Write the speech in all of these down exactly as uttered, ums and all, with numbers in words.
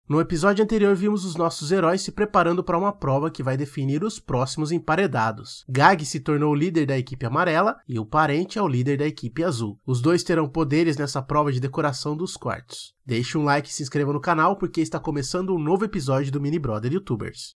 No episódio anterior vimos os nossos heróis se preparando para uma prova que vai definir os próximos emparedados. Gag se tornou o líder da equipe amarela e o Parente é o líder da equipe azul. Os dois terão poderes nessa prova de decoração dos quartos. Deixe um like e se inscreva no canal porque está começando um novo episódio do Mini Brother YouTubers.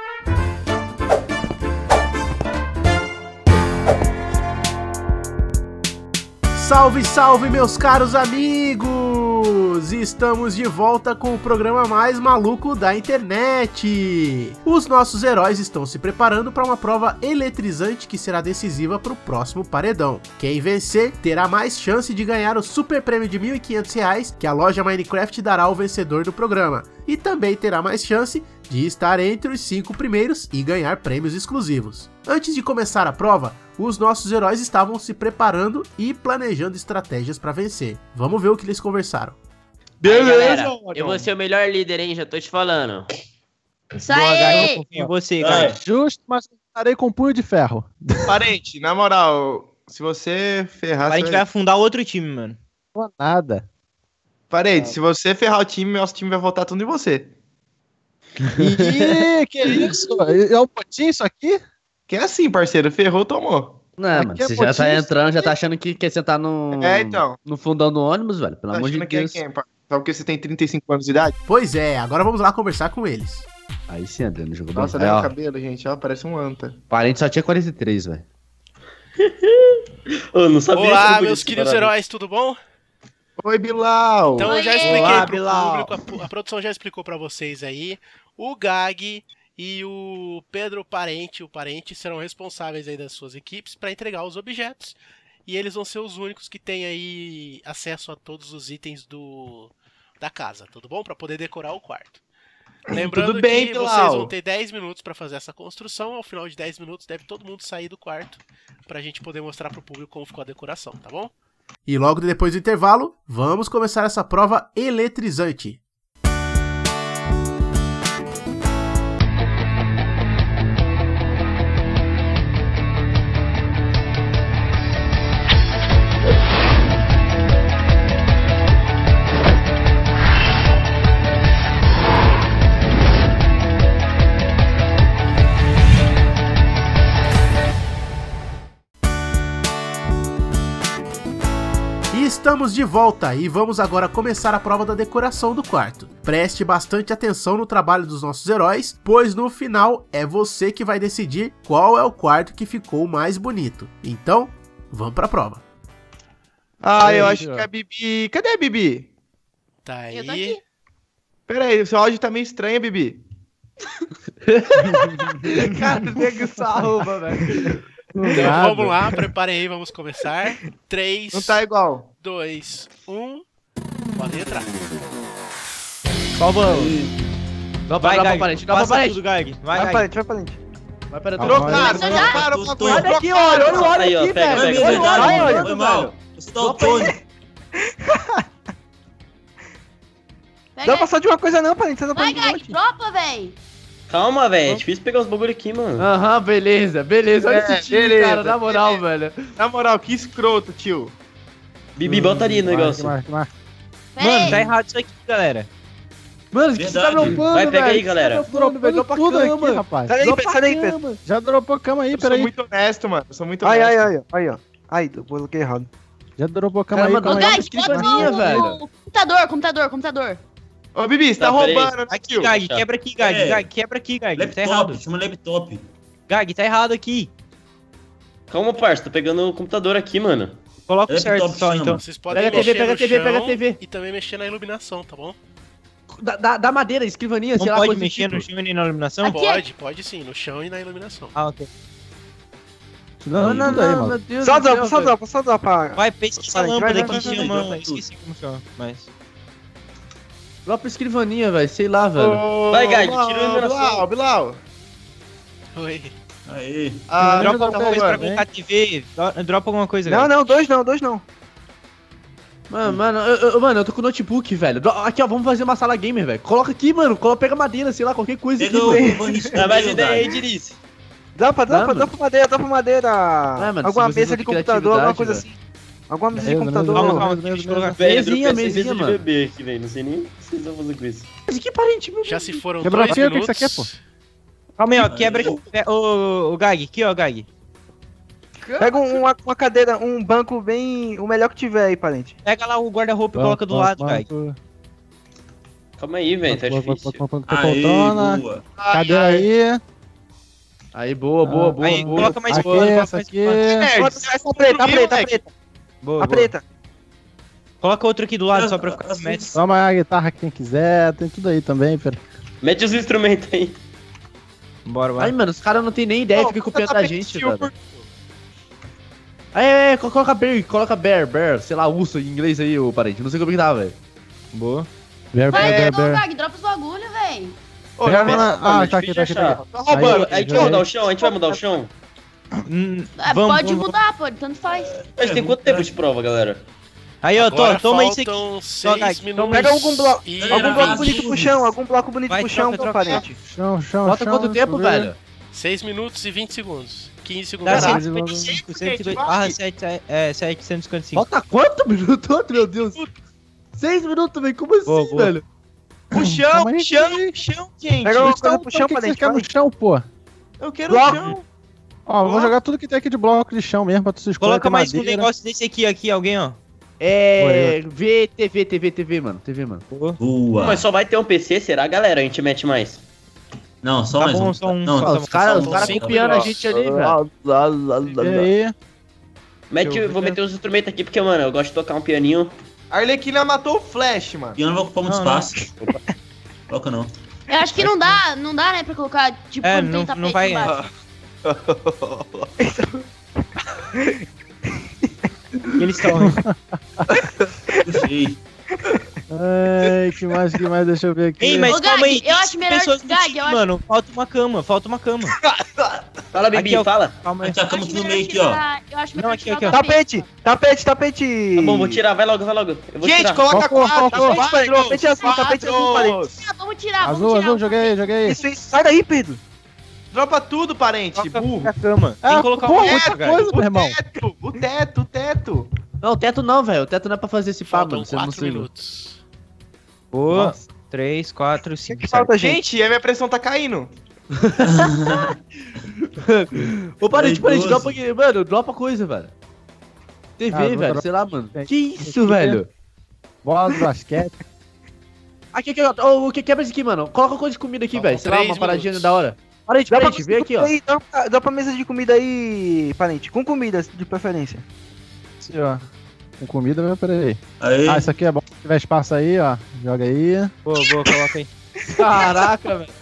Salve, salve, meus caros amigos! Estamos de volta com o programa mais maluco da internet. Os nossos heróis estão se preparando para uma prova eletrizante que será decisiva para o próximo paredão. Quem vencer terá mais chance de ganhar o super prêmio de mil e quinhentos reais que a loja Minecraft dará ao vencedor do programa. E também terá mais chance de estar entre os cinco primeiros e ganhar prêmios exclusivos. Antes de começar a prova, os nossos heróis estavam se preparando e planejando estratégias para vencer. Vamos ver o que eles conversaram. Beleza, aí, galera, eu vou ser o melhor líder, hein? Já tô te falando. Isso aí! Eu confio em você, cara. Justo, mas estarei com punho de ferro. Parente, na moral, se você ferrar... A gente vai afundar outro time, mano. Não nada. Parente, se você ferrar o time, nosso time vai voltar tudo em você. Ih, que isso? É um potinho isso aqui? Que é assim, parceiro. Ferrou, tomou. Não, mano, é você já tá entrando, já tá achando que quer sentar no, é, então. no fundão do ônibus, velho. Pelo tá amor de Deus. Que é quem? Só porque você tem trinta e cinco anos de idade? Pois é, agora vamos lá conversar com eles. Aí sim, Adriano, jogou bem. Nossa, olha o cabelo, gente. Ó, parece um anta. Parente só tinha quarenta e três, velho. Eu não sabia. Olá, meus queridos heróis, tudo bom? Oi, Bilal. Então eu já Oi. expliquei Olá, pro Bilal. público, a, a produção já explicou pra vocês aí. O Gag e o Pedro Parente, o Parente, serão responsáveis aí das suas equipes para entregar os objetos. E eles vão ser os únicos que têm aí acesso a todos os itens do, da casa, tudo bom? Para poder decorar o quarto. Lembrando Tudo bem, que Bilal. vocês vão ter dez minutos para fazer essa construção. Ao final de dez minutos deve todo mundo sair do quarto pra gente poder mostrar pro público como ficou a decoração, tá bom? E logo depois do intervalo, vamos começar essa prova eletrizante. Estamos de volta e vamos agora começar a prova da decoração do quarto. Preste bastante atenção no trabalho dos nossos heróis, pois no final é você que vai decidir qual é o quarto que ficou mais bonito. Então, vamos pra prova. Ah, eu Aí, acho que a Bibi... Cadê a Bibi? Tá aí. Eu tô aqui. Pera aí, o seu áudio tá meio estranho, Bibi. Cara, nego sarruba, velho. Então Nada. vamos lá, preparem aí, vamos começar. três, Não tá igual. dois, um, podem entrar. Salva. Não, Vai, vai, Gag. Parente, não, Passa Parente. tudo, Gag. Vai, Vai, Gag. parente, vai, parente. Vai para Trocaram, Começou já? trocaram o bagulho. Olha aqui, olha, olha o olho Aí, ó, aqui, pega, velho. pega, Olha o pega. olho, olha, Foi olha, mal. velho. Você tá o Tony. Pega Não aí. passar de uma coisa não, parente. Você tá Vai, falando de um Gag, monte. dropa, véi. Calma, velho. É difícil pegar os bagulho aqui, mano. Aham, beleza, beleza. Olha É, esse time, beleza, cara, na moral, beleza. velho. Na moral, que escroto, tio. Bibi, bota ali no negócio. Marca, marca, Pera Mano, aí. tá errado isso aqui, galera. Mano, o que você tá Verdade. dropando, Vai, pega velho? aí, galera. Você tá dropando, velho. Dropa tudo aqui, rapaz. Sai daí, Dropa sai daí, a Pedro. cama. Já dropou cama aí, Eu peraí. sou muito honesto, mano. Eu sou muito Ai, honesto. ai, ai, aí, ó. Ai, eu coloquei errado. Já dropou cama Caramba, aí, não Ô, calma dá aí. Gag, escrivaninha, bota o- velho. o computador, computador, computador. Ô, Bibi, você tá, Tá, peraí. roubando, né, Aqui, tio? Gag, quebra aqui, Gag. É. Gag, quebra aqui, Gag. Tá errado. Laptop, chama laptop. Gag, tá errado aqui. Calma, parça. Tô pegando o computador aqui, mano. Coloca o É, certo laptop só, chama. então. Vocês podem Pega a T V, mexer pega a no T V, pega a chão T V. e também mexer na iluminação, tá bom? Da, da, da madeira, escrivaninha, Não sei lá, pode coisa do mexer tipo. no chão e nem na iluminação? Aqui. Pode, pode sim, no chão e na iluminação. Ah, ok. Não, não, Não, aí, não, mano. meu Deus Só do céu, dropa, só velho. dropa, só dropa. Vai, pesquisa a Vai, vai, lâmpada vai, que vai, chama... vai, vai, Esqueci como chama, mas... Dropa escrivaninha, velho, sei lá, velho. Ô, Vai, Gag, Bilal, tira a iluminação. Bilal, Bilal. Oi. Aí. Ah, dropa tá alguma coisa pra roubando. colocar a T V. dro- Dropa alguma coisa, Não, Gag. não, dois não, dois não. Mano, mano, eu, eu- mano, eu tô com o notebook, velho. Dro- Aqui, ó, vamos fazer uma sala gamer, velho. Coloca aqui, mano. Coloca, pega madeira, sei lá, qualquer coisa Pega aqui, o velho. barniz Dá mais vermelho, ideia aí, Gag. Dirice. Dropa, dropa, mano. dropa madeira, dropa madeira. mano, Alguma se vocês mesa não de têm computador, alguma criatividade, coisa velho. assim. Alguma mesa de Beleza, computador. beleza, Calma, beleza, calma, beleza, deixa eu colocar. Velho, Mesinha, eu pensei em mesinha, mesa de mano. bebê aqui, velho. Não sei nem o que vocês vão fazer com isso. Mas que parente, meu Já se foram Quebrou dois a fila, o que minutos. que você quer, Calma aí, ó. Quebra aqui. Ô, ô, ô, Gag, aqui, ó, Gag. Pega um- uma, uma cadeira, um banco bem. O melhor que tiver aí, parente. Pega lá o guarda-roupa e Banco, coloca do banco, lado, Gag. banco, Calma aí, velho. Tá banco, banco, difícil. banco, banco, banco, Aê, poltrona. boa. Cadeira aí. Aí, boa, boa, boa, Aí, boa. coloca mais Aqui, boa, coloca essa mais aqui. boa. Bota essa preta, a preta, a preta. Boa, A boa. preta. Coloca outro aqui do lado, só pra ficar com metros. Toma a guitarra quem quiser, tem tudo aí também, pera. Mete os instrumentos aí. Bora, bora. Ai, mano, os caras não tem nem ideia, Ô, fica bota copiando a tapete gente, silver. velho. Aí, aí, aí, coloca bear, coloca bear, bear, sei lá, urso em inglês aí, ô parente. Não sei como que tá, velho. Boa. Bear, Vai, bear, bear, ô, bear. Gag, dropa os bagulho, véi. Ô, Pega já na- mano, Ah, tá aqui, difícil tá aqui, de tá achar. aqui. Tá roubando. Aí, A gente já vai mudar vi. o chão? A gente vai mudar o chão? Hum, Ah, vamos, pode vamos, mudar, pô, tanto faz. A gente tem quanto tempo de prova, galera? Aí, ó, Agora to, toma isso aqui. faltam Só, seis Gag, minutos. Pega algum bloco, e algum bloco vinte. bonito pro chão, algum bloco bonito Vai, pro chão, troca, troca, parente. Chão, chão, Falta chão. quanto tempo, deixa eu ver. velho? seis minutos e vinte segundos. quinze segundos. Dá Caralho. cento e cinquenta e cinco, cento e dois, barra sete, é, setecentos e cinquenta e cinco. Falta quanto minuto? Outro, meu Deus. Seis minutos, velho, como assim, Boa, boa. velho? O chão, Calma aí, chão, calma aí. chão, gente. Pega uma Então, coisa pro então, chão, o que que você parente. quer vai. no chão, pô? Eu quero Bloco. o chão. Ó, eu vou jogar tudo que tem aqui de bloco de chão mesmo, pra tu se escolher. Coloca tem mais um madeira. negócio desse aqui, aqui, alguém, ó. É. V, TV, TV, TV, mano. TV, mano. Boa. Mas só vai ter um P C, será, galera? A gente mete mais. Não, só Tá mais bom, um. só um, Não, só Ó, um. os caras os são cara cinco copiando a minutos. gente ali, velho. E aí? Mete, Deixa eu vou ver. meter os instrumentos aqui, porque, mano, eu gosto de tocar um pianinho. A Arlequina matou o Flash, mano. E eu não vou ocupar muito Não, não. espaço. Coloca não. Eu acho que não dá, não dá, né, pra colocar, tipo, É, quando não- tem tapete não vai- embaixo. Eles estão. Puxei. Ai, que mais, que mais? Deixa eu ver aqui. Ei, mas Ô, calma Gag, aí. eu acho melhor- pessoas no Gag, time, eu acho- mano. Falta uma cama, falta uma cama. Fala, Bibi, Aqui, ó. fala. Calma aí. Aqui, a Eu cama acho tudo no melhor meio aqui, ó. tirar- Eu acho melhor Não, aqui, tirar o aqui, ó. Tapete, tapete, tapete. Tá bom, vou tirar, vai logo, vai logo. Eu vou Gente, tirar. coloca Qual cor, qual quatro, cor? quatro, Tapete azul, tapete azul, parente. Ah, vamos tirar, vamos Azul, tirar. azul, joguei aí, joguei aí. Isso, isso. Sai daí, Pedro. Dropa tudo, parente, Coloca burro. a cama. Tem Ah, que colocar pô, uma muita outra, coisa, cara. meu irmão. Teto, o teto, o teto. Não, o teto não, velho. O teto não é pra fazer esse pá, Faltam mano. Você não quatro sei. minutos. Boa. três, quatro, O que, cinco, que falta, gente? Gente, a minha pressão tá caindo. Ô, parente, É parente, idoso. dropa aqui. Mano, dropa coisa, velho. T V, Ah, vou velho, dro- sei lá, mano. Tem- Que isso, tem que- velho? Bola do basquete. Aqui, aqui, ó. Ô, o que quebra isso aqui, mano? Coloca coisa de comida aqui, Faltam velho. Sei lá, três uma paradinha minutos. da hora. Parente, Dá pra parente, vem aqui, ó. Aí, dropa, dropa a mesa de comida aí, parente. Com comida, de preferência. Assim, ó. Com comida, meu, peraí. Aí. Ah, isso aqui é bom. Se tiver espaço aí, ó. Joga aí. Boa, boa, coloca aí. Caraca, velho.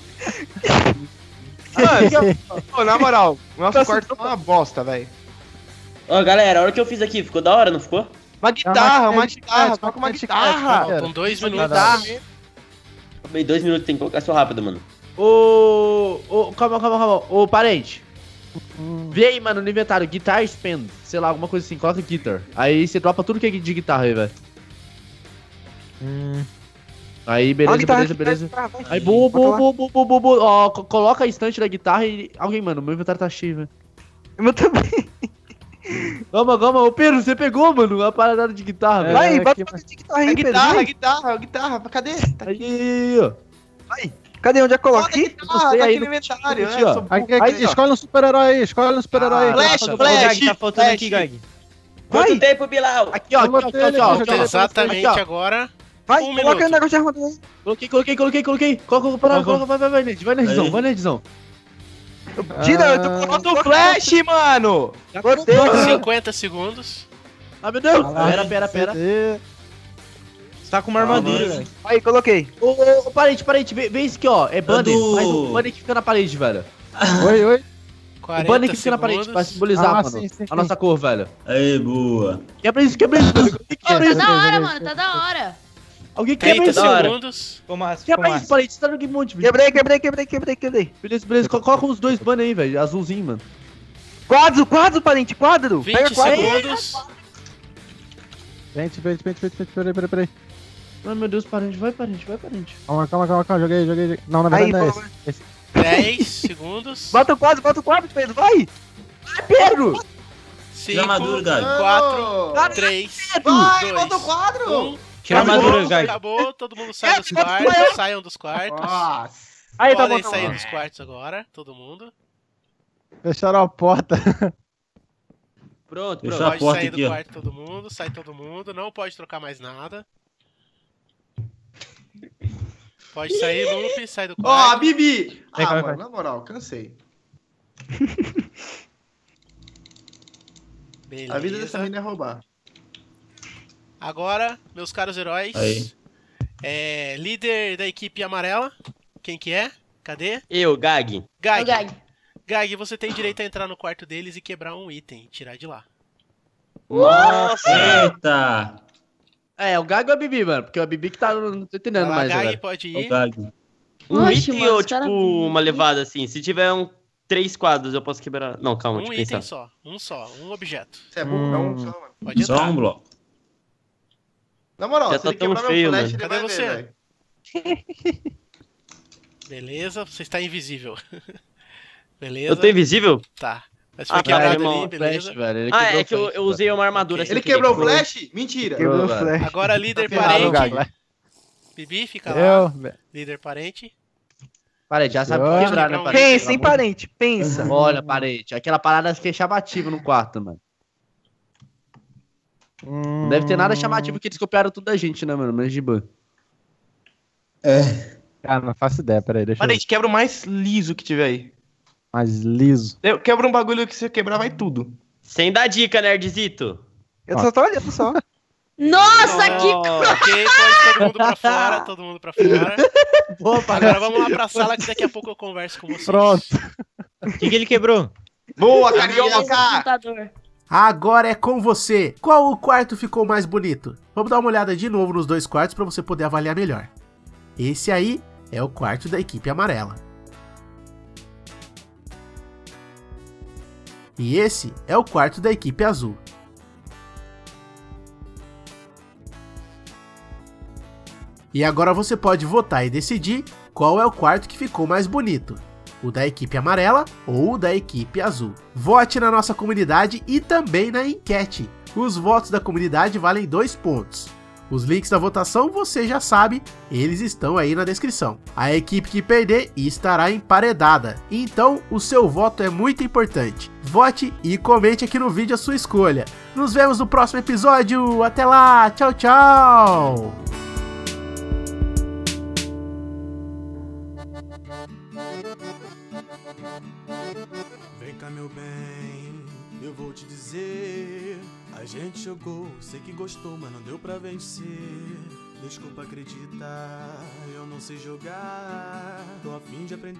Mano, pô, na moral, o nosso quarto tá uma bosta, velho. Ó, galera, a hora que eu fiz aqui, ficou da hora, não ficou? Uma guitarra, uma de guitarra, chiclete, toca uma máquina de guitarra. chiclete, Faltam dois minutos. Guitarra. Bem, dois minutos, tem que colocar seu rápido, mano. Ô, ô, calma, calma, calma. Ô, parente. Vê aí, mano, no inventário, guitar spend. Sei lá, alguma coisa assim, coloca guitar. Aí você dropa tudo que é de guitarra aí, velho. Hum, Aí, Ó, beleza, guitarra, beleza, guitarra, beleza. guitarra, vai. Aí, boa, Bota boa, lá. boa, boa, boa, boa, boa. Ó, co- coloca a estante da guitarra e... Alguém, mano, meu inventário tá cheio, velho. O meu também. Calma, calma. Ô, Pedro, você pegou, mano, a parada de guitarra, velho. Vai, É, bota aqui, a mas- mesa de guitarra A aí, Pedro. guitarra, a vai. guitarra, a guitarra, cadê? Tá Aí, aqui. aí, ó. Cadê? Onde é que coloca Bota a aqui? guitarra, sei tá aí aqui no no- inventário, aqui, é, ó. sou burro. Aqui, aqui, Aí, ó. escolhe um super-herói aí, escolhe um super-herói aí. Flash, Ô, Flash, Gag, tá faltando Flash. aqui, Gag. Quanto Vai. tempo, Bilal? Aqui, ó, Eu aqui, ó, botei aqui, ele, ó, eu aqui, ó. Exatamente Aqui, ó. agora. Vai, Um coloca minuto. o negócio de armadura aí. Coloquei, coloquei, coloquei, coloquei. Coloca, coloca, parada, Vamos, coloca, vai, vai, vai, Ned, vai, Nerdzão, Aí. vai, Nerdzão. Tira, eu Ah. tô Bota o Flash, mano. Botei. cinquenta segundos. Ah, meu Deus. Ah lá. Pera, pera, pera. Aí. Você tá com uma armadura, velho. Aí, coloquei. Ô, ô, ô, parente, parente, vê, vê isso aqui, ó. É banner. do- Faz um banner que fica na parede, velho. Oi, oi. O quarenta banner que fica na parede, pra segundos. simbolizar, Ah, mano, sim, sim, a sim. nossa cor, velho. Aí, boa. Quebra isso, quebra isso, velho. Alguém Tá quebra isso. da hora, mano, tá da hora. Alguém quebra trinta isso, da hora. segundos. Ficou massa, ficou Quebra isso, massa. parente. Você tá no Game Mode, velho. Quebrei, quebrei, quebrei, quebrei, quebrei. Beleza, beleza. Co- Coloca os dois banners aí, velho. Azulzinho, mano. Quadro, quadro, parente, quadro. Pega vinte quadro. segundos. Vente, vente, vente, vente, vente, peraí, peraí, peraí. Ai, meu Deus, parente. Vai, parente, vai, parente. Calma, calma, calma, calma, joguei, joguei. joguei. Não, na Aí, verdade não é boa, esse. esse. dez segundos. Bota o quadro, bota o quadro, Pedro, vai. Ai, Pedro! Tira a armadura, Gag. quatro, três, Vai, dois, volta o quadro! um. Tira a Acabou, armadura, Gag. Acabou, todo mundo sai dos quartos, saiam dos quartos. Nossa. Aí, tá Podem bom, tá sair bom. dos quartos agora, todo mundo. Fecharam a porta. Pronto, Fechou pronto. a Pode porta sair aqui, do ó. quarto todo mundo, sai todo mundo, não pode trocar mais nada. Pode sair, Lupe, sai do Ó, quarto. Bibi! Vai, Ah, vai, mano, vai. na moral, cansei. Beleza. A vida dessa mina é roubar. Agora, meus caros heróis, Aí. é, líder da equipe amarela, quem que é? Cadê? Eu, Gag. O Gag. Gag. Gag, você tem direito a entrar no quarto deles e quebrar um item, tirar de lá. Eita! É, o Gag ou a Bibi, mano? Porque é a Bibi que tá. Não tô entendendo Vai lá, mais, Gag, velho. pode Ó o ir. Gag. Um Oxe, item mano, ou, os tipo, cara- uma levada assim? Se tiver um três quadros, eu posso quebrar. Não, calma, Um deixa eu item pensar. só, um só, um objeto. Você é burro, dá um só, mano. Pode Só entrar. um bloco. Na moral, Já se tá ele tão quebrar feio, meu flash, mano. ele Cadê vai você? ver, velho. Beleza, você está invisível. Beleza. Eu tô invisível? Tá. Mas Ah, foi tá, quebrado irmão, ali, beleza. Flash, velho. Ele Ah, quebrou é que o eu, flash, eu usei uma armadura sem Ele querer. quebrou o Foi. flash? Mentira. Quebrou o velho. flash. Agora líder Tá ferrado, parente. Gag. Bibi, fica lá. Eu. Líder parente. Parede, já sabe Eu- quebrar, né, Não, parede? Pensa, hein, Pelo amor de- parente, pensa. Olha, parede. Aquela parada que é chamativa no quarto, mano. Hum... Não deve ter nada chamativo que eles copiaram tudo da gente, né, mano? Mas de ban. É. Cara, não faço ideia, peraí, deixa Mano, a eu... gente quebra o mais liso que tiver aí. Mais liso. Eu quebro um bagulho que se eu quebrar vai tudo. Sem dar dica, nerdzito. Eu só tô olhando só. Nossa, que... Ok, pode todo mundo pra fora, todo mundo pra fora. Boa, Agora vamos lá pra sala que daqui a pouco eu converso com vocês. Pronto. O que, que ele quebrou? Boa, Nossa, carioca! computador. Agora é com você. Qual o quarto ficou mais bonito? Vamos dar uma olhada de novo nos dois quartos para você poder avaliar melhor. Esse aí é o quarto da equipe amarela. E esse é o quarto da equipe azul. E agora você pode votar e decidir qual é o quarto que ficou mais bonito. O da equipe amarela ou o da equipe azul. Vote na nossa comunidade e também na enquete. Os votos da comunidade valem dois pontos. Os links da votação você já sabe, eles estão aí na descrição. A equipe que perder estará emparedada, então o seu voto é muito importante. Vote e comente aqui no vídeo a sua escolha. Nos vemos no próximo episódio, até lá, tchau, tchau! Vem cá, meu bem, eu vou te dizer. A gente jogou, sei que gostou, mas não deu pra vencer. Desculpa acreditar, eu não sei jogar. Tô a fim de aprender.